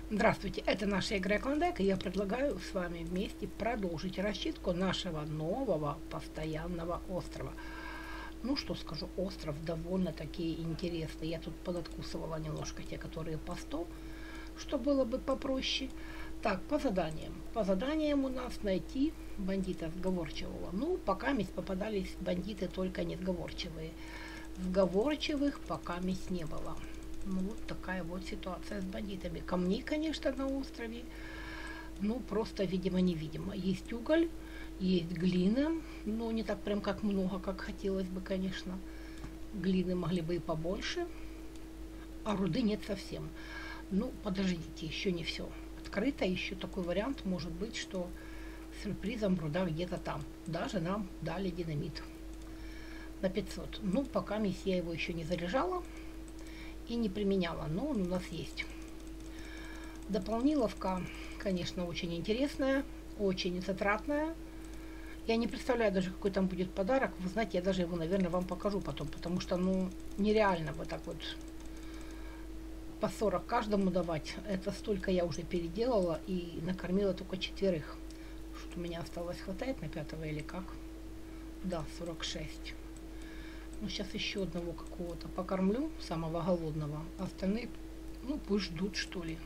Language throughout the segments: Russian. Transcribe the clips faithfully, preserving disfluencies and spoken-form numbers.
Здравствуйте, это наша игра Клондайк, и я предлагаю с вами вместе продолжить расчистку нашего нового постоянного острова. Ну что скажу, остров довольно-таки интересный. Я тут подоткусывала немножко те, которые по сто, что было бы попроще. Так, по заданиям. По заданиям у нас найти бандита сговорчивого. Ну, пока месть попадались бандиты только несговорчивые. Сговорчивых пока месть не было. Ну, вот такая вот ситуация с бандитами. Камней, конечно, на острове, ну, просто, видимо, невидимо. Есть уголь, есть глина, но не так прям как много, как хотелось бы, конечно. Глины могли бы и побольше, а руды нет совсем. Ну, подождите, еще не все открыто, еще такой вариант может быть, что сюрпризом руда где-то там. Даже нам дали динамит на пятьсот. Ну, пока я его еще не заряжала и не применяла, но он у нас есть. Дополниловка, конечно, очень интересная, очень затратная. Я не представляю даже, какой там будет подарок. Вы знаете, я даже его, наверное, вам покажу потом, потому что, ну, нереально вот так вот по сорок каждому давать. Это столько я уже переделала и накормила только четверых. Что у меня осталось, хватает на пятого или как? Да, сорок шесть. Ну, сейчас еще одного какого-то покормлю, самого голодного. А остальные, ну, пусть ждут, что ли.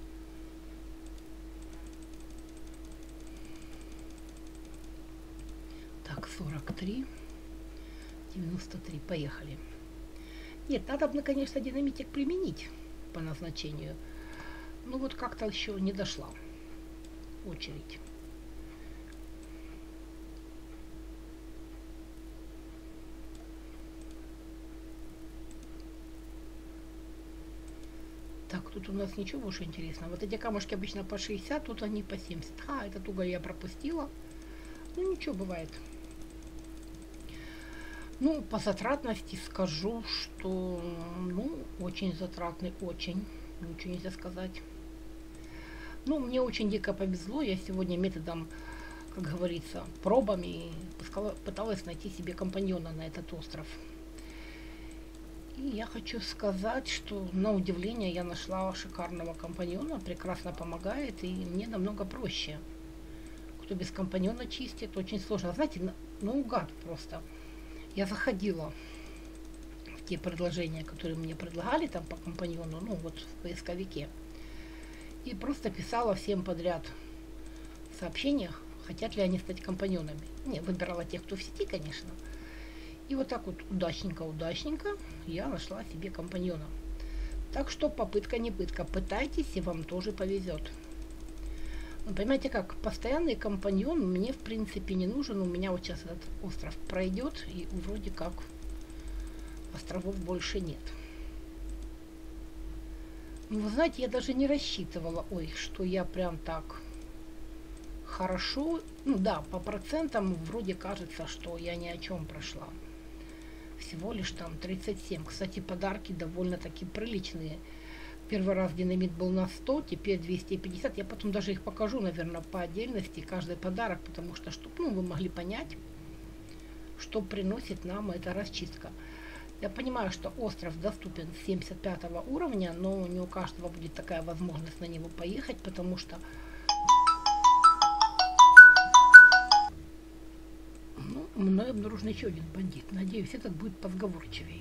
Так, сорок три, девяносто три, поехали. Нет, надо бы, конечно, динамитик применить по назначению. Ну, вот как-то еще не дошла очередь. Так, тут у нас ничего больше интересного. Вот эти камушки обычно по шестьдесят, тут они по семьдесят. А, этот уголь я пропустила. Ну, ничего, бывает. Ну, по затратности скажу, что, ну, очень затратный, очень. Ничего нельзя сказать. Ну, мне очень дико повезло. Я сегодня методом, как говорится, пробами пыталась найти себе компаньона на этот остров. И я хочу сказать, что на удивление я нашла шикарного компаньона, прекрасно помогает, и мне намного проще. Кто без компаньона чистит, очень сложно. Знаете, на, наугад просто. Я заходила в те предложения, которые мне предлагали там по компаньону, ну вот в поисковике, и просто писала всем подряд в сообщениях, хотят ли они стать компаньонами. Не, выбирала тех, кто в сети, конечно. И вот так вот удачненько-удачненько я нашла себе компаньона. Так что попытка не пытка. Пытайтесь, и вам тоже повезет. Ну, понимаете как, постоянный компаньон мне в принципе не нужен. У меня вот сейчас этот остров пройдет, и вроде как островов больше нет. Ну, вы знаете, я даже не рассчитывала, ой, что я прям так хорошо. Ну да, по процентам вроде кажется, что я ни о чем прошла. Всего лишь там тридцать семь. Кстати, подарки довольно-таки приличные. Первый раз динамит был на сто, теперь двести пятьдесят. Я потом даже их покажу, наверное, по отдельности, каждый подарок, потому что, чтобы, ну, вы могли понять, что приносит нам эта расчистка. Я понимаю, что остров доступен с семьдесят пятого уровня, но не у каждого будет такая возможность на него поехать, потому что мной обнаружен еще один бандит. Надеюсь, этот будет позговорчивее.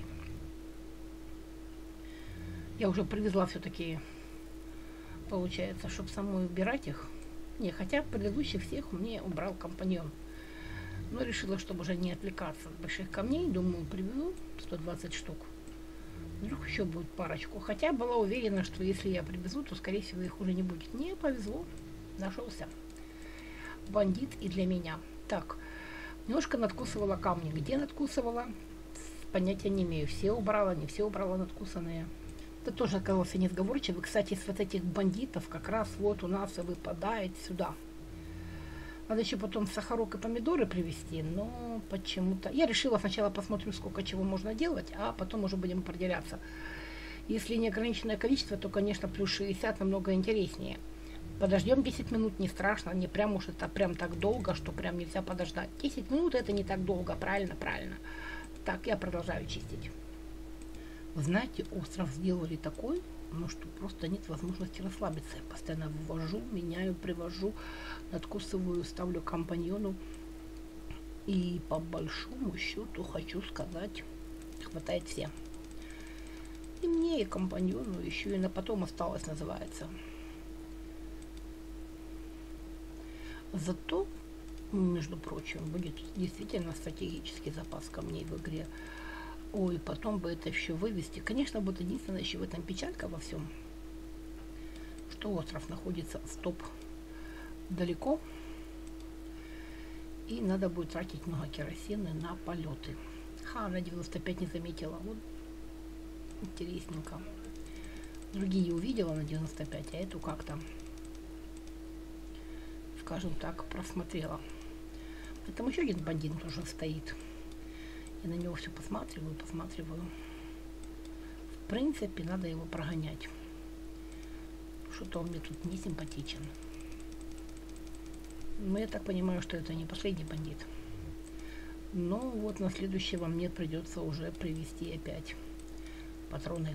Я уже привезла все-таки, получается, чтобы самой убирать их. Не, хотя предыдущих всех мне убрал компаньон. Но решила, чтобы уже не отвлекаться от больших камней, думаю, привезу сто двадцать штук. Вдруг еще будет парочку. Хотя была уверена, что если я привезу, то, скорее всего, их уже не будет. Не повезло. Нашелся бандит и для меня. Так. Немножко надкусывала камни. Где надкусывала? Понятия не имею. Все убрала, не все убрала надкусанные. Это тоже оказался несговорчивый. Кстати, с вот этих бандитов как раз вот у нас и выпадает сюда. Надо еще потом сахарок и помидоры привезти, но почему-то... Я решила сначала посмотрю, сколько чего можно делать, а потом уже будем определяться. Если неограниченное количество, то, конечно, плюс шестьдесят намного интереснее. Подождем десять минут, не страшно, не прям уж это прям так долго, что прям нельзя подождать. десять минут это не так долго, правильно, правильно. Так, я продолжаю чистить. Вы знаете, остров сделали такой, ну что просто нет возможности расслабиться. Я постоянно ввожу, меняю, привожу, надкусываю, ставлю компаньону. И по большому счету хочу сказать, хватает всем. И мне, и компаньону, еще и на потом осталось, называется. Зато, между прочим, будет действительно стратегический запас камней в игре. Ой, потом бы это еще вывести. Конечно, будет единственное еще в этом печалька во всем, что остров находится стоп далеко, и надо будет тратить много керосина на полеты. Ха, на девяносто пять не заметила. Вот интересненько. Другие увидела на девяносто пять, а эту как-то, скажем так, просмотрела. Там еще один бандит тоже стоит. Я на него все посматриваю, посматриваю. В принципе, надо его прогонять. Что-то он мне тут не симпатичен. Но я так понимаю, что это не последний бандит. Но вот на следующего мне придется уже привезти опять патроны.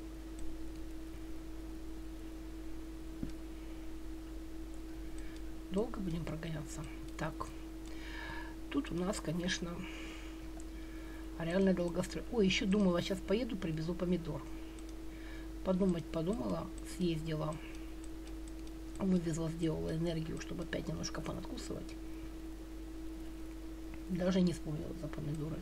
Долго будем прогоняться? Так. Тут у нас, конечно, реально долгострой. Ой, еще думала, сейчас поеду, привезу помидор. Подумать подумала, съездила, вывезла, сделала энергию, чтобы опять немножко понадкусывать. Даже не вспомнила за помидоры.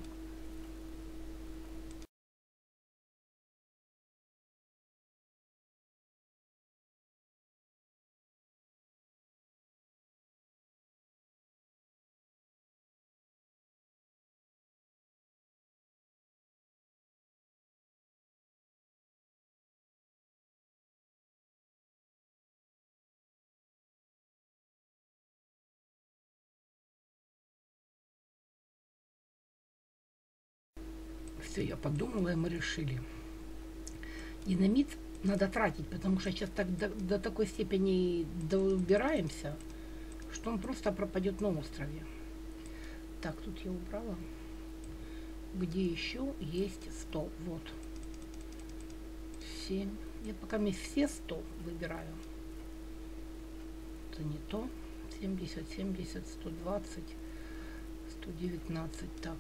Все, я подумала, и мы решили. Динамит надо тратить, потому что сейчас так до, до такой степени добираемся, что он просто пропадет на острове. Так, тут я убрала. Где еще есть сто? Вот. семь. Я пока мне все сто выбираю. Это не то. семьдесят, семьдесят, сто двадцать, сто девятнадцать. Так.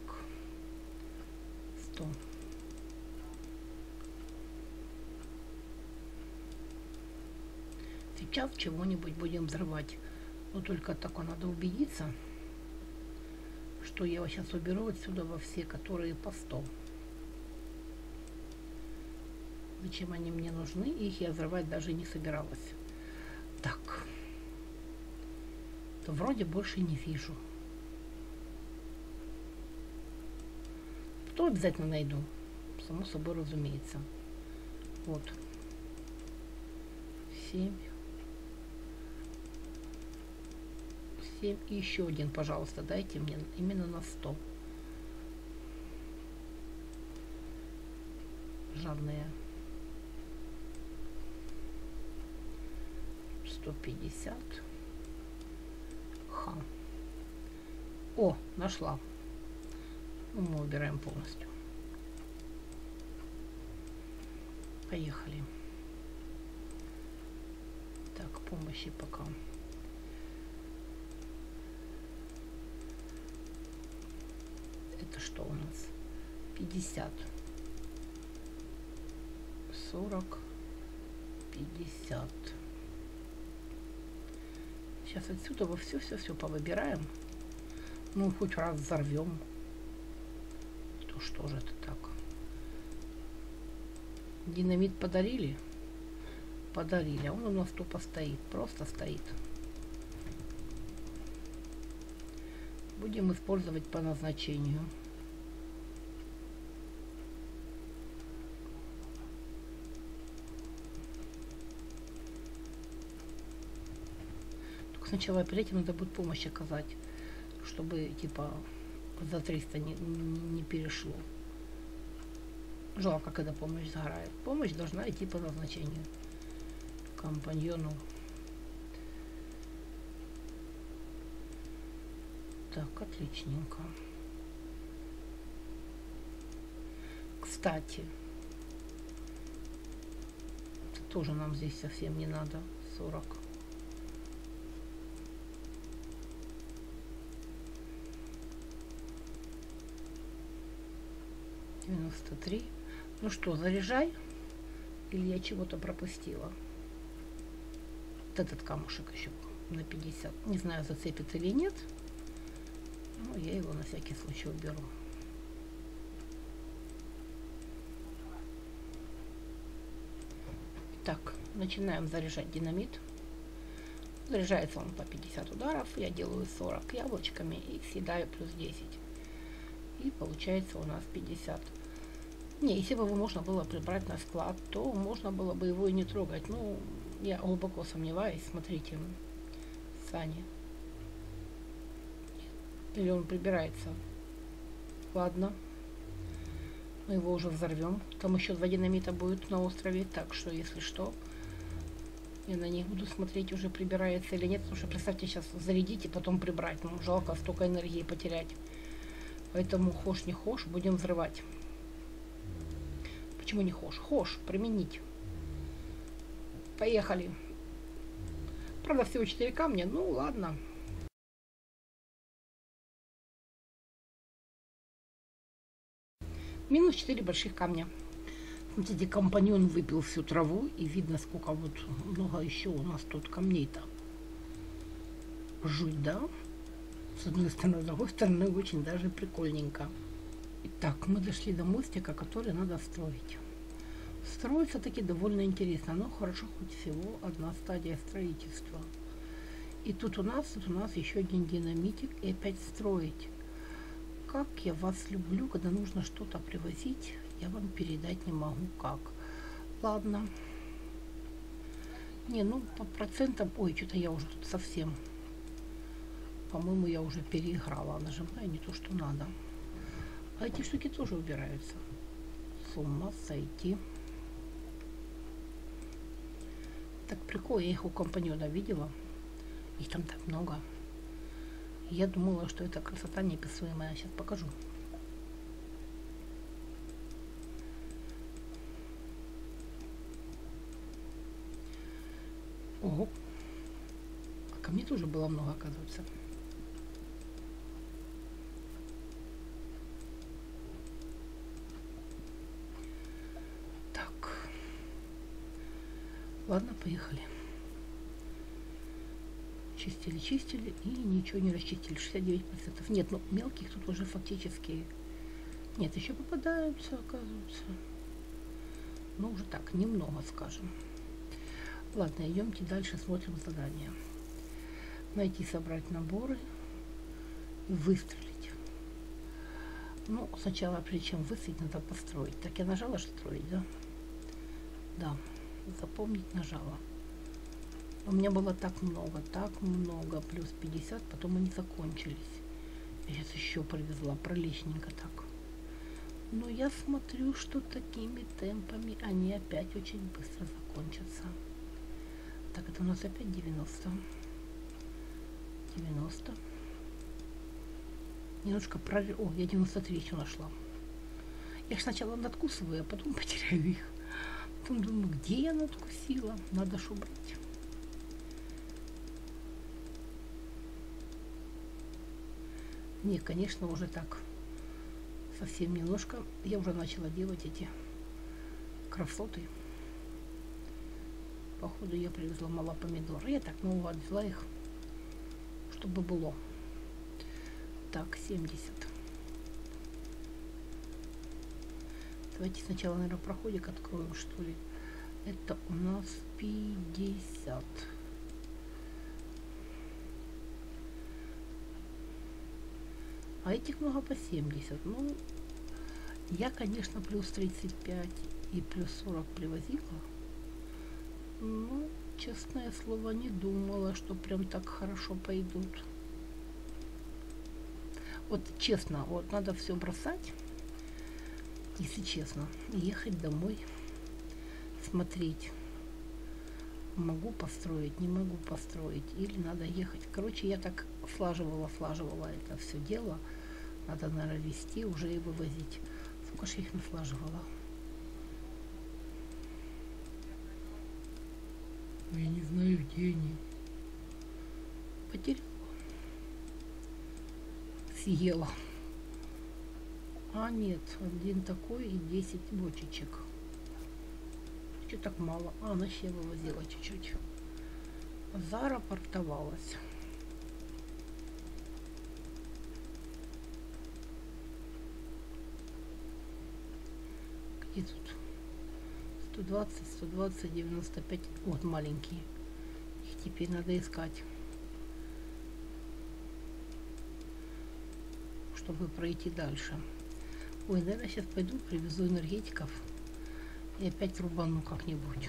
сто. Сейчас чего-нибудь будем взрывать. Но только так надо убедиться, что я сейчас уберу отсюда во все, которые по сто. Зачем они мне нужны? Их я взрывать даже не собиралась. Так. То вроде больше не вижу. То обязательно найду. Само собой разумеется. Вот. семь. семь. И еще один, пожалуйста, дайте мне именно на сто. Жадные. сто пятьдесят. Ха. О, нашла. Ну, мы убираем полностью. Поехали. Так, помощи пока. Это что у нас? пятьдесят. сорок. пятьдесят. Сейчас отсюда во все-все-все повыбираем. Ну, хоть раз взорвем. То что же это так? Динамит подарили? Подарили. А он у нас тупо стоит. Просто стоит. Будем использовать по назначению. Сначала перед этим надо будет помощь оказать, чтобы типа за триста не, не, не перешло. Жалко, когда помощь сгорает. Помощь должна идти по назначению компаньону. Так, отличненько. Кстати, тоже нам здесь совсем не надо. сорок. девяносто три. Ну что, заряжай? Или я чего-то пропустила? Вот этот камушек еще на пятьдесят. Не знаю, зацепится или нет. Но я его на всякий случай уберу. Так, начинаем заряжать динамит. Заряжается он по пятьдесят ударов. Я делаю сорок яблочками и съедаю плюс десять. И получается у нас пятьдесят. Не, если бы его можно было прибрать на склад, то можно было бы его и не трогать. Ну, я глубоко сомневаюсь. Смотрите, сани. Или он прибирается. Ладно. Мы его уже взорвем. Там еще два динамита будет на острове. Так что, если что, я на них буду смотреть, уже прибирается или нет. Потому что, представьте, сейчас зарядить и потом прибрать. Ну, жалко столько энергии потерять. Поэтому хошь не хошь, будем взрывать. Почему не хошь? Хошь, применить. Поехали. Правда, всего четыре камня. Ну, ладно. Минус четыре больших камня. Смотрите, компаньон выпил всю траву. И видно, сколько вот много еще у нас тут камней-то. Жуть, да? С одной стороны, с другой стороны, очень даже прикольненько. Итак, мы дошли до мостика, который надо строить. Строится таки довольно интересно, но хорошо хоть всего одна стадия строительства. И тут у нас, тут у нас еще один динамитик и опять строить. Как я вас люблю, когда нужно что-то привозить, я вам передать не могу как. Ладно. Не, ну по процентам, ой, что-то я уже тут совсем, по-моему, я уже переиграла, нажимаю не то, что надо. А эти штуки тоже убираются. С ума сойти. Так прикол, я их у компаньона видела. Их там так много. Я думала, что это красота неописуемая. Сейчас покажу. Ого. А ко мне тоже было много, оказывается. Ладно, поехали. Чистили, чистили и ничего не расчистили. шестьдесят девять процентов. Нет, ну мелких тут уже фактически нет. Еще попадаются, оказывается. Ну, уже так, немного, скажем. Ладно, идемте дальше, смотрим задание. Найти, собрать наборы и выстрелить. Ну, сначала, прежде чем выстрелить, надо построить. Так, я нажала строить, да? Да. Запомнить нажала. У меня было так много, так много, плюс пятьдесят, потом они закончились. Я сейчас еще привезла, приличненько так. Но я смотрю, что такими темпами они опять очень быстро закончатся. Так, это у нас опять девяносто. девяносто. Немножко прорыв. О, я девяносто три еще нашла. Я ж сначала надкусываю, а потом потеряю их. Потом думаю, где я надкусила? Надо ж убрать. Не, конечно, уже так совсем немножко. Я уже начала делать эти красоты. Походу я привезла мало помидор. Я так много отвезла их, чтобы было. Так, семьдесят. Давайте сначала, наверное, проходик откроем, что ли. Это у нас пятьдесят. А этих много по семьдесят. Ну, я, конечно, плюс тридцать пять и плюс сорок привозила. Ну, честное слово, не думала, что прям так хорошо пойдут. Вот честно, вот надо все бросать. Если честно, ехать домой, смотреть, могу построить, не могу построить, или надо ехать. Короче, я так слаживала, слаживала это все дело. Надо, наверное, везти, уже и вывозить. Сколько же я их наслаживала. Я не знаю, где они. Потеряла. Съела. А нет, один такой и десять бочечек. Что так мало? А, она ще вывозила чуть-чуть. Зарапортовалась. Где тут? сто двадцать, сто двадцать, девяносто пять. Вот маленькие. Их теперь надо искать, чтобы пройти дальше. Ой, наверное, сейчас пойду, привезу энергетиков и опять рубану как-нибудь.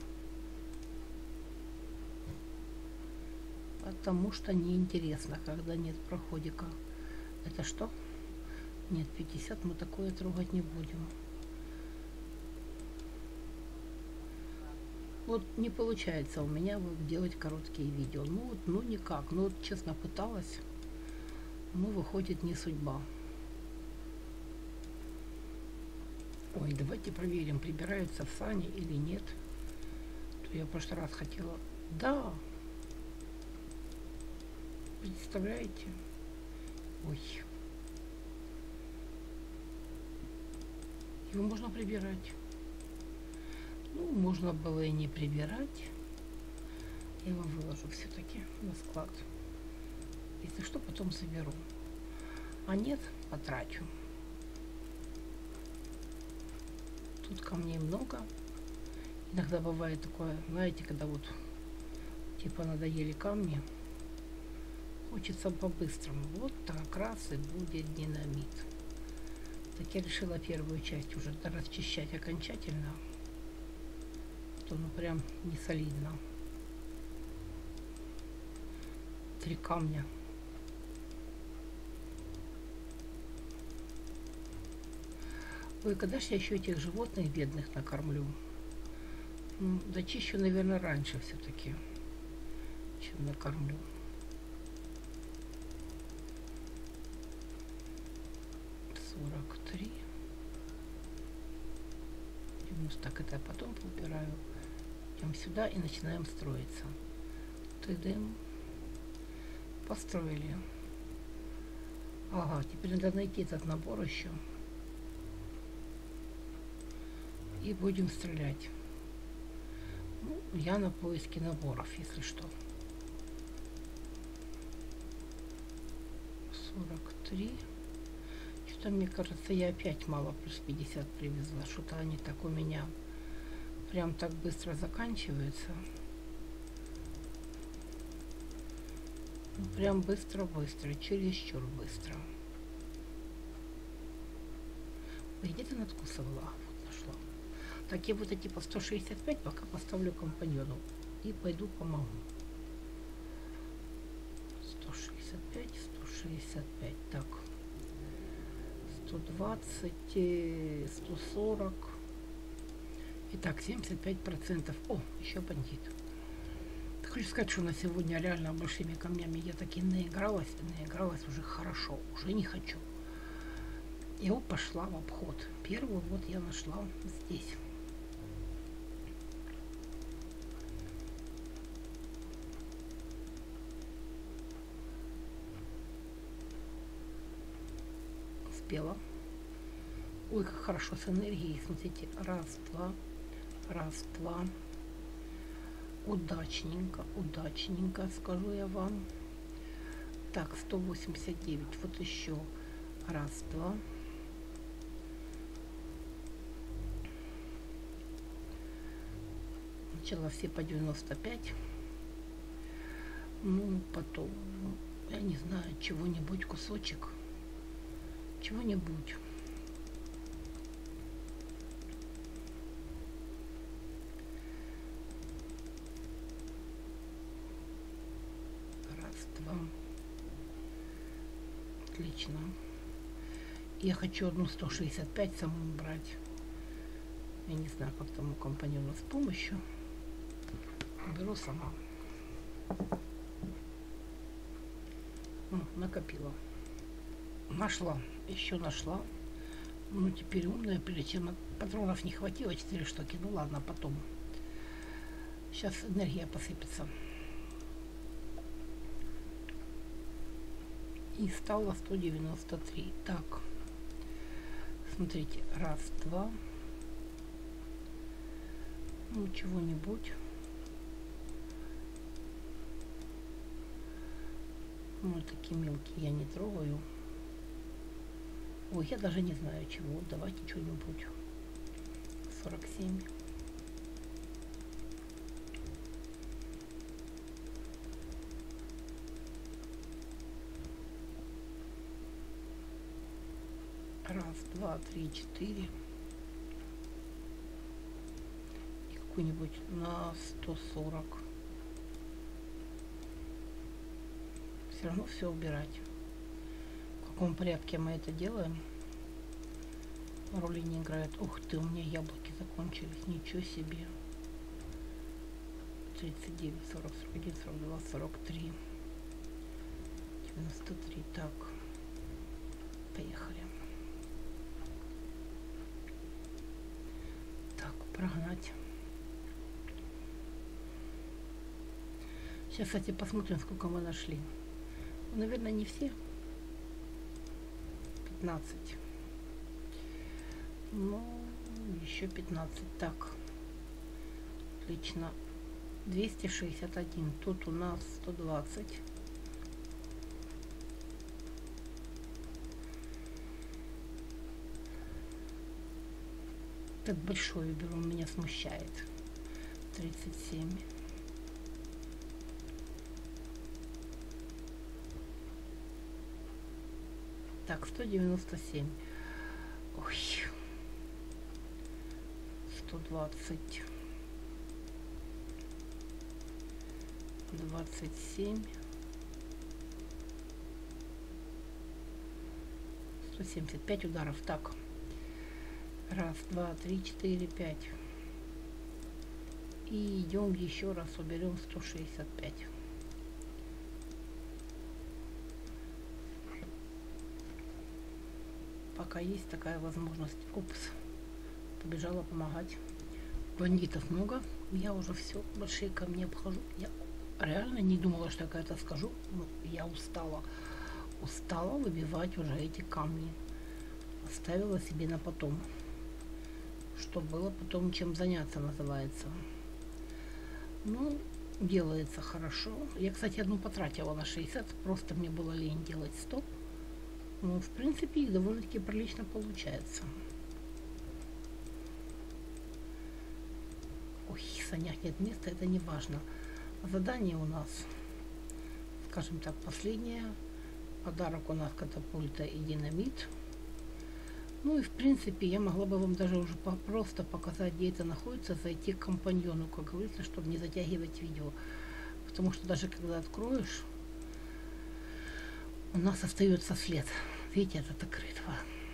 Потому что неинтересно, когда нет проходика. Это что? Нет, пятьдесят, мы такое трогать не будем. Вот не получается у меня вот делать короткие видео. Ну вот, ну никак. Ну вот честно пыталась. Ну выходит не судьба. Ой, давайте проверим, прибираются в сани или нет. То я в прошлый раз хотела. Да. Представляете? Ой. Его можно прибирать. Ну, можно было и не прибирать. Я его выложу все-таки на склад. Если что, потом соберу. А нет, потрачу. Тут камней много. Иногда бывает такое, знаете, когда вот типа надоели камни. Хочется по-быстрому. Вот как раз и будет динамит. Так я решила первую часть уже расчищать окончательно. То ну прям не солидно. Три камня. Ой, когда же я еще этих животных бедных накормлю? Ну, дочищу, наверное, раньше все-таки, чем накормлю. сорок три. девяносто. Так, это я потом убираю. Идем сюда и начинаем строиться. Тыдым. Построили. Ага, теперь надо найти этот набор еще. И будем стрелять. Ну, я на поиске наборов, если что. сорок три. Что-то, мне кажется, я опять мало плюс пятьдесят привезла. Что-то они так у меня прям так быстро заканчиваются. Ну, прям быстро-быстро, чересчур быстро. Ой, где ты надкусывала? Вот нашла. Так, я вот эти по сто шестьдесят пять пока поставлю компаньону. И пойду помогу. сто шестьдесят пять, сто шестьдесят пять. Так. сто двадцать, сто сорок. Итак, семьдесят пять процентов. О, еще бандит. Хочу сказать, что на сегодня реально большими камнями я таки наигралась. Наигралась уже хорошо. Уже не хочу. И вот пошла в обход. Первую вот я нашла здесь. Успела. Ой, как хорошо с энергией. Смотрите, раз, два, раз, два. Удачненько, удачненько, скажу я вам. Так, сто восемьдесят девять. Вот еще раз, два. Сначала все по девяносто пять. Ну, потом, я не знаю, чего-нибудь, кусочек. Чего-нибудь. Отлично. Я хочу одну сто шестьдесят пять самому брать. Я не знаю, как тому компаньону с помощью. Беру сама. О, накопила. Нашла. Еще нашла. Ну, теперь умная, прежде чем патронов не хватило, четыре штуки. Ну ладно, потом. Сейчас энергия посыпется. И стало сто девяносто три. Так, смотрите, раз, два. Ну, чего-нибудь. Ну, такие мелкие я не трогаю. Ой, я даже не знаю чего. Давайте что-нибудь. сорок семь. Раз, два, три, четыре. И какой-нибудь на сто сорок. Все равно все убирать. В каком порядке мы это делаем, роли не играет. Ух ты, у меня яблоки закончились. Ничего себе. тридцать девять, сорок, сорок один, сорок два, сорок три. девяносто три. Так. Поехали. Так, прогнать. Сейчас, кстати, посмотрим, сколько мы нашли. Ну, наверное, не все. пятнадцать. Ну, еще пятнадцать. Так. Отлично. двести шестьдесят один. Тут у нас сто двадцать. Так большое беру, меня смущает. тридцать семь. Так, сто девяносто семь. Ой. сто двадцать. двадцать семь. сто семьдесят пять ударов. Так. Раз, два, три, четыре, пять. И идем еще раз, уберем сто шестьдесят пять. Пока есть такая возможность. Упс. Побежала помогать. Бандитов много. Я уже все, большие камни обхожу. Я реально не думала, что я когда-то скажу. Но я устала. Устала выбивать уже эти камни. Оставила себе на потом. Что было потом, чем заняться, называется. Ну, делается хорошо. Я, кстати, одну потратила на шестьдесят. Просто мне было лень делать сто. Но, в принципе, их довольно-таки прилично получается. Ой, в санях нет места, это не важно. Задание у нас, скажем так, последнее. Подарок у нас катапульта и динамит. Ну и, в принципе, я могла бы вам даже уже по просто показать, где это находится, зайти к компаньону, как говорится, чтобы не затягивать видео. Потому что даже когда откроешь, у нас остается след. Видите, этот открытого.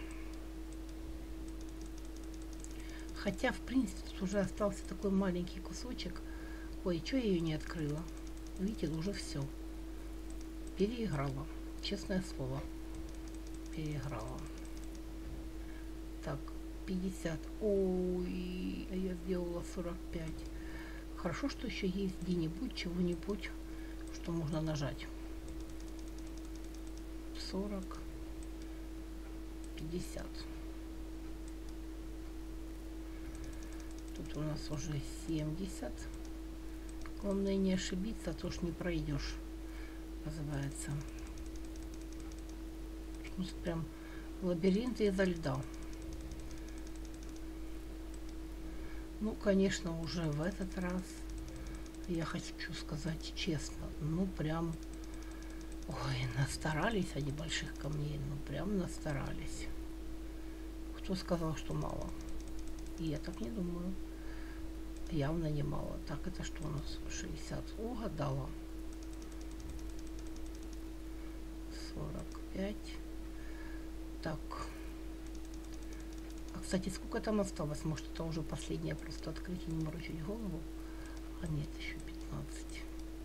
Хотя, в принципе, тут уже остался такой маленький кусочек. Ой, что я ее не открыла? Видите, уже все. Переиграла. Честное слово. Переиграла. Так, пятьдесят. Ой, а я сделала сорок пять. Хорошо, что еще есть где-нибудь, чего-нибудь, что можно нажать. сорок. пятьдесят. Тут у нас уже семьдесят. Главное не ошибиться, а то ж не пройдешь, называется. Тут прям лабиринт изо льда. Ну, конечно, уже в этот раз, я хочу сказать честно, ну, прям, ой, настарались они больших камней, ну, прям настарались. Кто сказал, что мало? Я так не думаю. Явно не мало. Так, это что у нас? шестьдесят. Угадала. сорок пять. Так. А, кстати, сколько там осталось? Может, это уже последнее просто открытие, не морочить голову? А нет, еще пятнадцать.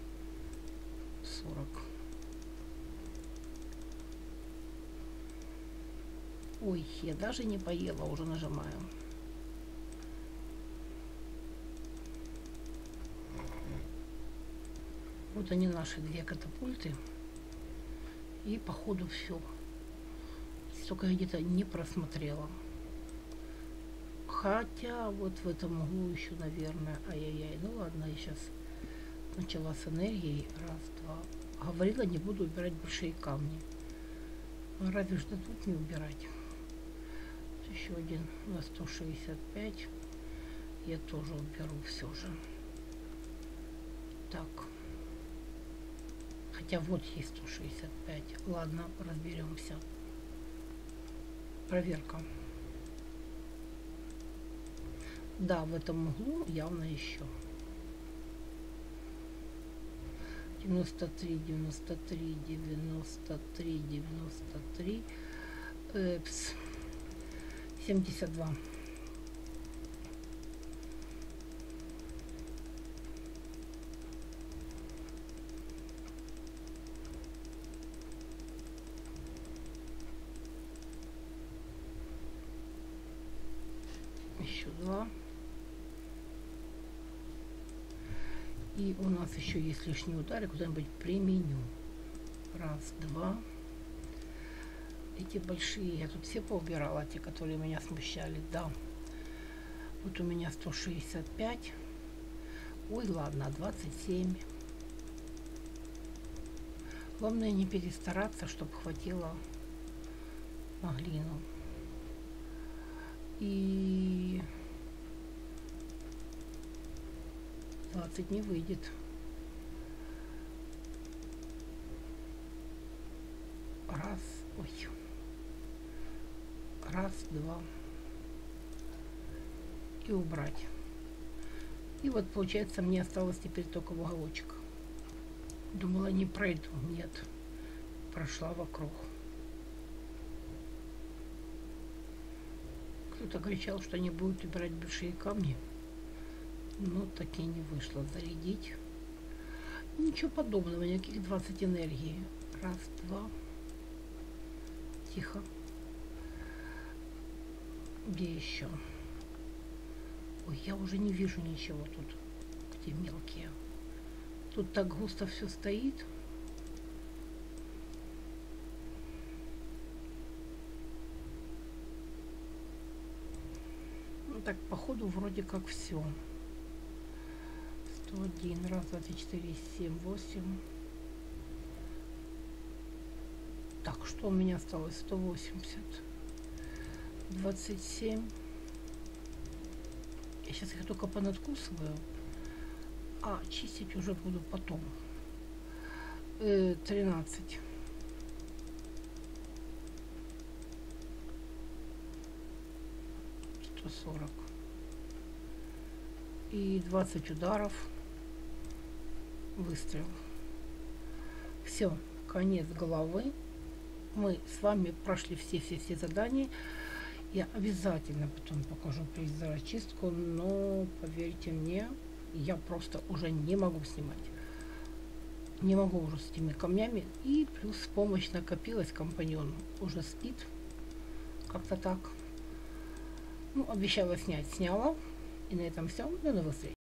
сорок. Ой, я даже не поела, уже нажимаю. Вот они, наши две катапульты. И походу все. Только я где-то не просмотрела. Хотя вот в этом углу еще, наверное, ай-яй-яй. Ну ладно, я сейчас начала с энергией. Раз, два. Говорила, не буду убирать большие камни. Разве что тут не убирать. Еще один на сто шестьдесят пять. Я тоже уберу все же. Так. Хотя вот есть сто шестьдесят пять. Ладно, разберемся. Проверка. Да, в этом углу явно еще. девяносто три, девяносто три, девяносто три, девяносто три. Эпс. семьдесят два. Еще два. И у нас еще есть лишний удар, куда-нибудь применю. Раз, два. Эти большие, я тут все поубирала, те, которые меня смущали, да. Вот у меня сто шестьдесят пять. Ой, ладно, двадцать семь. Главное не перестараться, чтобы хватило на глину. И двадцать не выйдет. Раз, ой. Раз, два. И убрать. И вот получается мне осталось теперь только в уголочек. Думала, не пройду. Нет. Прошла вокруг. Кто-то кричал, что не будут убирать большие камни. Но так и не вышло зарядить. Ничего подобного, никаких двадцать энергии. Раз, два. Тихо. Где еще? Ой, я уже не вижу ничего тут, где мелкие. Тут так густо все стоит. Ну так, походу, вроде как все. сто один, раз, два, три, четыре, семь, восемь. Так, что у меня осталось? сто восемьдесят. двадцать семь. Я сейчас их только понадкусываю, а чистить уже буду потом. Э, тринадцать. сто сорок. И двадцать ударов. Выстрел. Все, конец головы. Мы с вами прошли все-все-все задания. Я обязательно потом покажу призрачистку, но поверьте мне, я просто уже не могу снимать. Не могу уже с этими камнями. И плюс помощь накопилась, компаньон уже спит. Как-то так. Ну, обещала снять, сняла. И на этом все. До новых встреч.